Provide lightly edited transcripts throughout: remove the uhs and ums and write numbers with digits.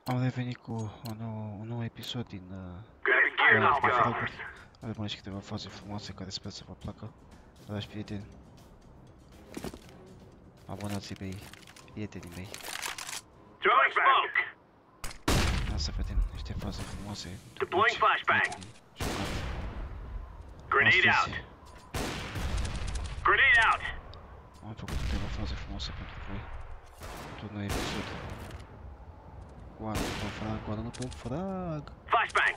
Am revenit cu un nou episod din fraguri. Avem aici câteva faze frumoase care sper să vă placă. Dragi prieteni, abonații mei, prietenii mei. Ia să vedem niște faze frumoase. Deploying flashbang. Grenade out. Grenade out. Am făcut câteva faze frumoase pentru voi. Într-un nou episod. Goană după frag, goană după frag. Flashbang.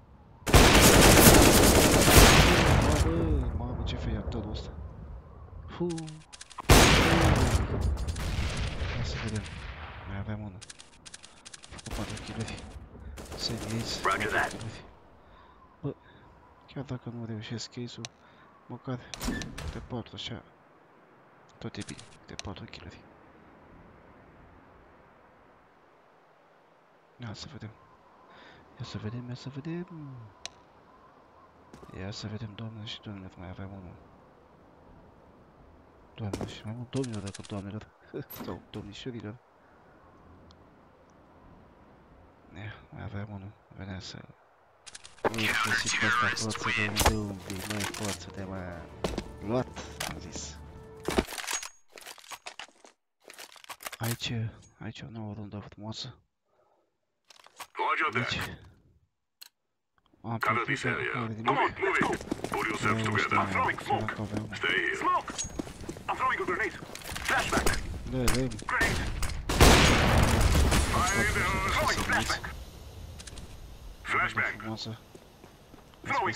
Mamă, ce feiatorul ăsta. Ia să vedem. Mai aveam unul. Făcut 4 kg-uri. Semi-aici, 4 kg-uri. Bă, chiar dacă nu reușesc case-ul, măcar de 4 așa. Tot e bine, de 4 kg-uri. Ia să vedem. Ia să vedem, ia să vedem. Ia să vedem, doamne și domnilor, mai aveam unul. Doamne și mai mult domnilor decât doamnelor. Sau domnișorilor. Ia, mai aveam unul. Venea să... Uite și pe asta forță de undubii, nu-i forță de mă... Luat, am zis. Aici o nouă rundă frumoasă. Deci... Am plătit de acolo de nimic. Pull yourselves together. I'm throwing smoke. Stay here. Smoke. I'm throwing a grenade. Flashbang. Grenade. Fire in the hole. Throwing flashbang. Flashbang. Throwing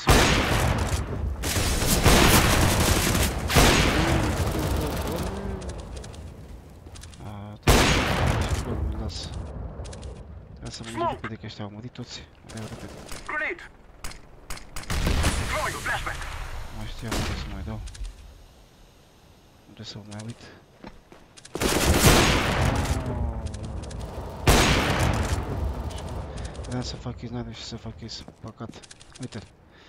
Să mă repede că ăștia au murit toți. Grenade. Throwing a flashbang. Nu mai știam unde să mai dau. Unde să mă mai uit. Vreau să fac iznare și să fac is. Păcat. Uite-l.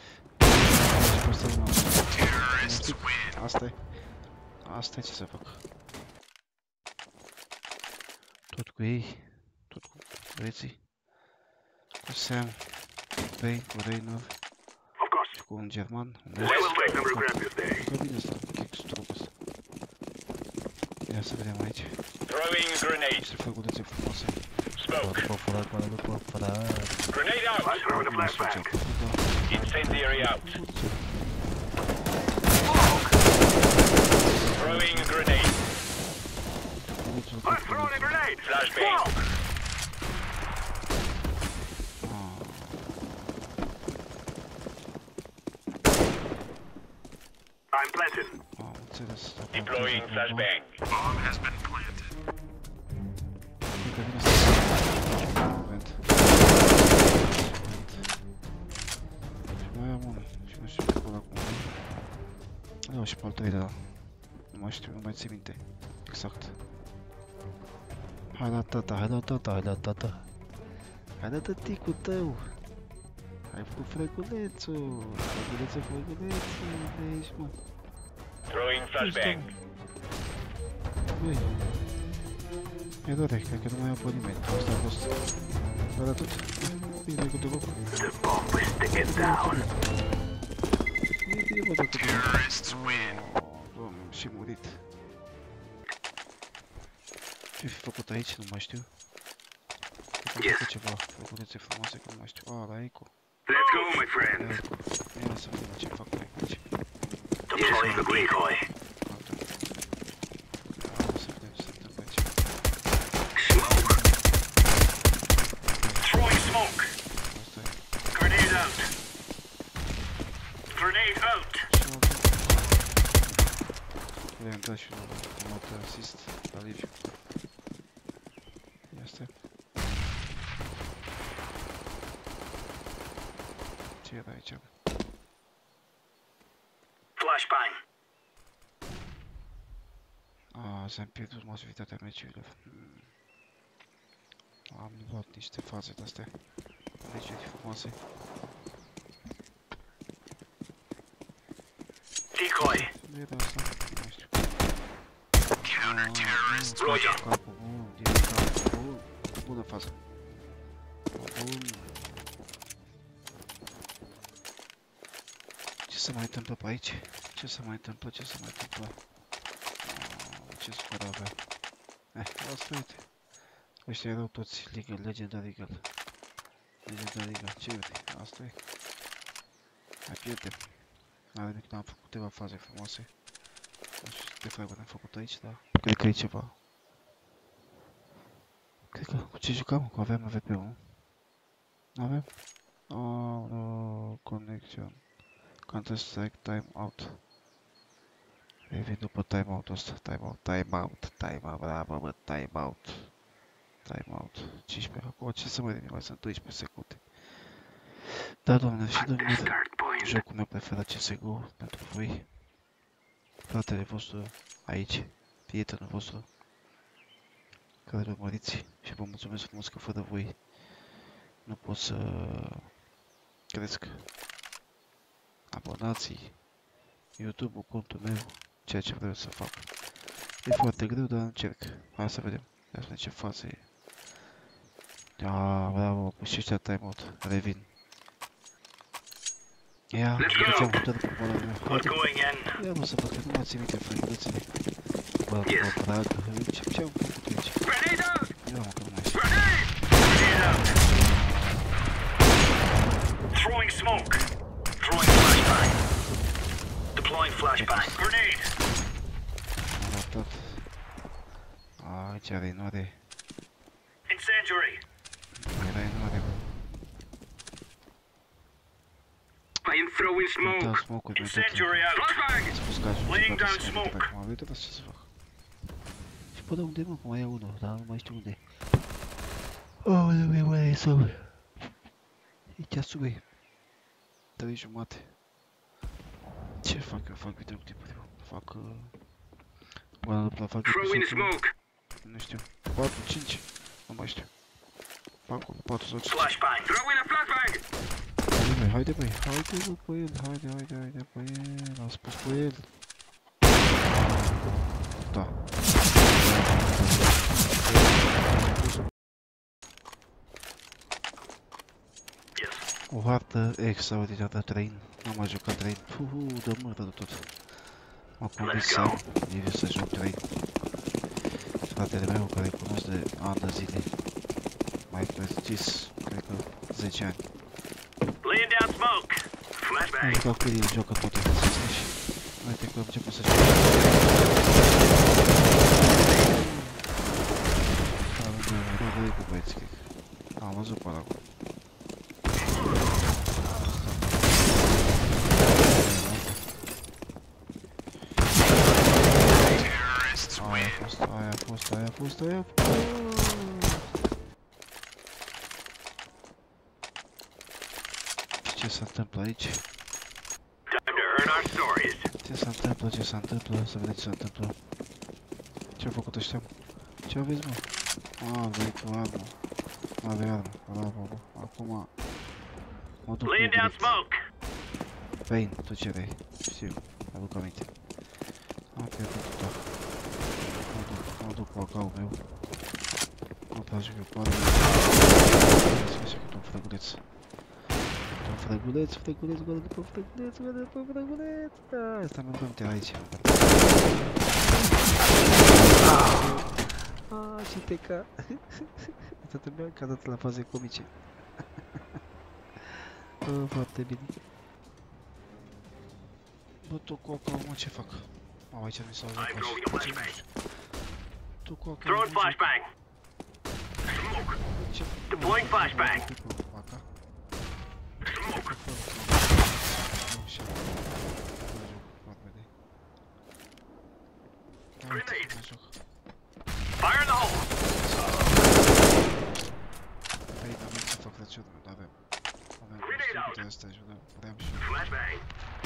Asta e. Asta e ce să fac. Tot cu ei. Tot cu băieții. Cu Sam, cu Payne, cu Raynor. Cu un german. Că bine ăsta, kick-strop ăsta. Ia să vedem aici. Niște făgulețe frumoase. După frag, mă după frag. Grenade out. Incendiary out. Throwing a grenade. I'm throwing a grenade. Flashbang. I'm planted. Deploying flashbang. Bomb has been planted. Mai am unul și nu știu acolo acum. Iau și pe al treilea. Nu mai știu, nu mai țin minte. Exact. Hai la tata, hai la tata, hai la tata. Hai la tăticul tău. Ai făcut frăgulețul. Frăgulețul, de aici, mă. Throwing flashbang. Băi. E dore, cred că nu mai apă nimeni. Asta a fost. Dar atât. Bine cu de loc. The bomb is taken down. E bine, bă, dacă de Doamne, am și murit. Ce-ai fi făcut aici? Nu mai știu. Cred că am făcut ceva. Frăgulețe frumoase, că nu mai știu. A, la Eco. Let's go, my friends. Ia să vedem ce fac mai aici. Deploying the decoy. Să vedem ce se întâmplă aici. Smoke. Throwing smoke. Asta e. Grenade out. Grenade out. I-am dat și un alt asist la Liviu. Ia stai. Ce era aici? Flashbang. S-am pierdut majoritatea meciurilor. Am luat niște faze de-astea. Meciuri frumoase. Decoy. Nu era asta, nu mai știu. Counter-terrorist. Roger. Capul bun, direct capul bun. Bună fază. Bun. Ce se mai întâmplă pe aici? Ce se mai întâmplă? Ce se mai întâmplă? Ce scor avea? Asta uite. Ăștia erau toți Legendary Eagle. Legendary Eagle. Ce uite? Asta e. Hai pierdem. N-are nimic, n-am făcut câteva faze frumoase. Nu știu ce fraguri am făcut aici, dar cred că e ceva. Cred că cu ce jucam? Cu aveam AVP-ul, nu? N-avem? Oh, connection. Counter-Strike timeout. Revin după timeout-ul ăsta. Timeout, bravo, bă, timeout. Timeout. 15. Acum ce să mai mai sunt 12 secunde. Da, doamne și domnilor, jocul meu preferat CSGO pentru voi. Fratele vostru aici, prietenul vostru care îl urmăriți și vă mulțumesc frumos că fără voi nu pot să cresc abonații, YouTube-ul, contul meu, ceea ce vreau să fac. E foarte greu, dar încerc. Hai să vedem. Ia să vedem ce fază e. Bravo, pus și ăștia timeout. Revin. Ia, duceam putere pe boala mea. Ia mă să văd că nu mai țin minte frăgulețele. Bă, prag, ce-am făcut aici? Ia mă că nu mai știu. Throwing smoke. Throwing flashbang. Deploying flashbang. Grenade. M-a ratat. Aici are inoare. Incendiary. Era inoare, bă. I am throwing smoke. Incendiary out. Flashbang. Laying down smoke. M-am uitat ce să fac. Și până unde mă, că mai e unul, dar nu mai știu unde. Aoleu, mai e sau. E ceasul ei. 3:30. Ce fac eu? Fac videoclipuri. Fac... Până după fac episodul. Nu știu. 4, 5. Nu mai știu. Fac 4 sau 5. Flashbang. Throwing a flashbang. Haide băi, haide bă pe el, haide pe el, am spus pe el. Da. O hartă extraordinară de train, n-am mai jucat train, dă mără de tot. M-a convins să am, să joc train. Fratele meu care cunosc de ani de zile, mai precis, cred că 10 ani. Laying down smoke. Flashbang. Am jucat cu el, joacă toate astea și uite că am început să joc. Am cu băieți, cred. Am văzut pe ăla acum. Aia a fost. Ce se întâmplă aici? Ce se întâmplă? Să vedeți ce se întâmplă. Ce-au făcut ăștia? Ce aveți, mă? Aveți o armă. Avea armă. Bravo, bă. Acum... Mă duc cu direct. Pain, tu ce vrei? Știu, aduc aminte. Am pierdut tot. Mă duc cu AK-ul meu. Mă place că poate... Așa că un frăguleț. Frăguleț, goală după frăguleț. Da, asta mi-am gândit aici. Ce te ca... Toată lumea ca dat la faze comice. Foarte bine. Bă, tu cu AK-ul, mă, ce fac? Mamă, aici mi s-au zăcat. Tu cu AK-ul... Throwing flashbang. Deploying flashbang. Smoke. Grenade. Fire in the hole. Păi, dar ce fac răciunul, nu avem. Avem putea să te ajutăm, vreau și eu. Flashbang.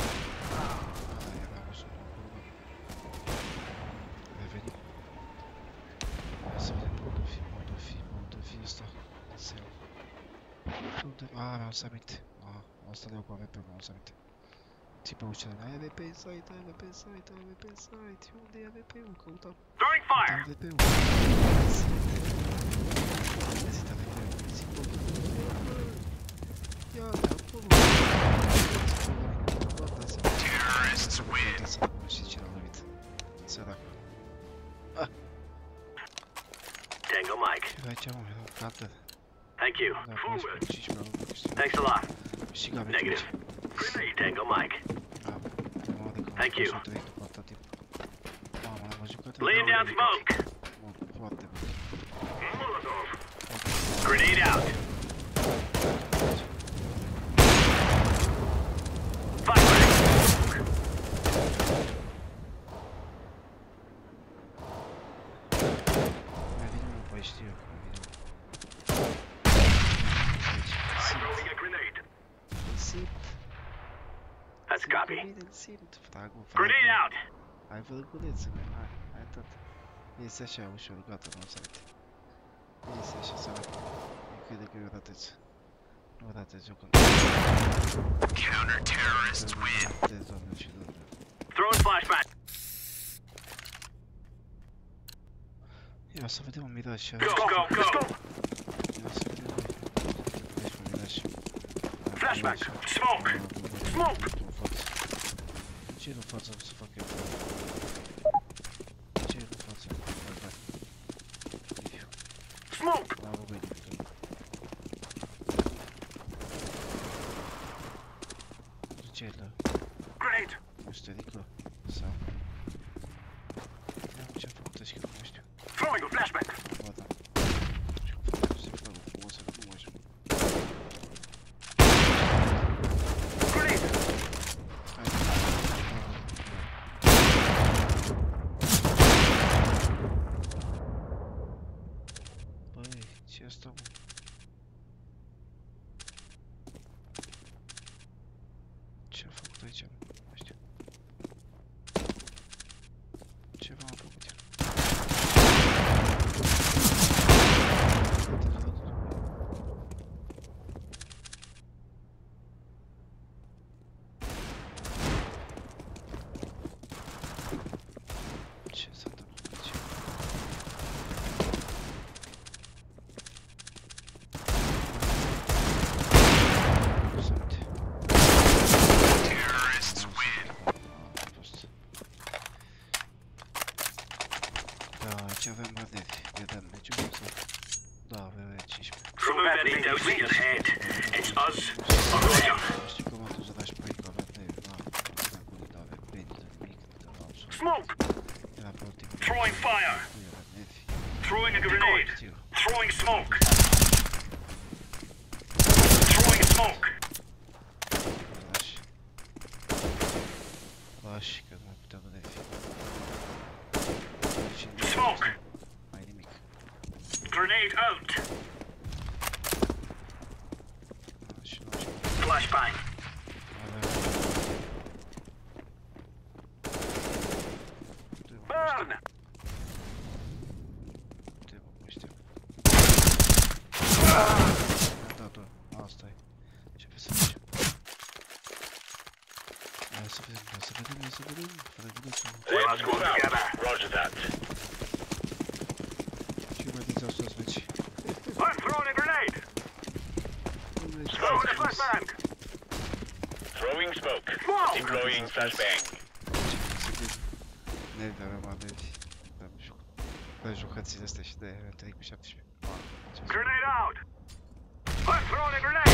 Era ușor acolo. Revenim. Hai să vedem unde fi ăsta. Seara. Mi-am să aminte. Asta le-au cu AVP-ul, mi-am să aminte. Țipă ușa de la AVP în site, AVP în site. Unde e AVP-ul? Căutam. Throwing fire. AVP-ul. Găsit AVP-ul. Terrorists win. Tango Mike. Thank you. Forward. Thanks a lot. Negative. Grenade, Tango Mike. Thank you. Laying down smoke. Molotov. Grenade out. Flashbang. Throwing a grenade. That's copy. Grenade out. Hai vălculețe, hai tot. Este așa ușor, gata, nu se arate. Este așa, să arate. Crede că eu ratez. Nu ratez eu când... Counter-terrorists win. Ratez, doamne și doamne. Throwing flashbang. Ia să vedem un miraj și Go, go, go. Ia să vedem un miraj. Flashbang. Smoke. Smoke. Ce nu față să fac eu? Ce nu față? Smoke. Da, vă vede. Ce la? Grenade. Nu știu, adică? Sau? Ce-a făcut așa că nu știu. Throwing a flashbang. Ba da. Ce-a făcut? Se facă frumos, nu mai știu. Grenade. Băi, ce asta, mă? Ce-a făcut aici, mă? Nu știu. Ceva am făcut el. Ce s-a întâmplat aici? Terrorists win. Da, ce avem bardevi? Vedem meciul sau? Da, avem 15. Remove any doubts in your head. It's us or them. Știi cum am dus lași pe aici, avem de la acolo, da, avem beni de nimic, de la absolut. Smoke. Era pe ultimul. Throwing fire. Avem nevi. Throwing a grenade. Știu. Throwing smoke. Throwing smoke. Lași. Lași, că nu mai puteam de nevi. Smoke. Mai nimic. Grenade out. Și nu știu. Flashbang. Burn. Trebuie, nu știu. Da, da, asta e. Ce vrei să facem? Hai să vedem, hai să vedem, hai să vedem. Fără gânduțul. Let's go together. Roger that. Ce mai vedeți sus, meci? I'm throwing a grenade. Throwing a flashbang. Throwing smoke. Smoke. Deploying flashbang. Nevi, avem nevi. Da, jucățile astea și de-aia am trăit cu 17. Grenade out. I'm throwing a grenade.